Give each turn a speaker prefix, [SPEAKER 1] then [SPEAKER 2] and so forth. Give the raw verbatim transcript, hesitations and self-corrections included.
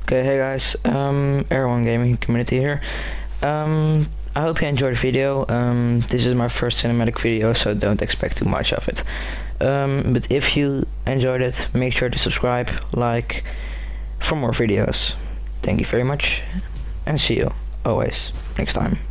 [SPEAKER 1] Okay, hey guys, um, everyone gaming community here. Um, I hope you enjoyed the video. Um, this is my first cinematic video, so don't expect too much of it. Um, but if you enjoyed it, make sure to subscribe, like, for more videos. Thank you very much, and see you, always, next time.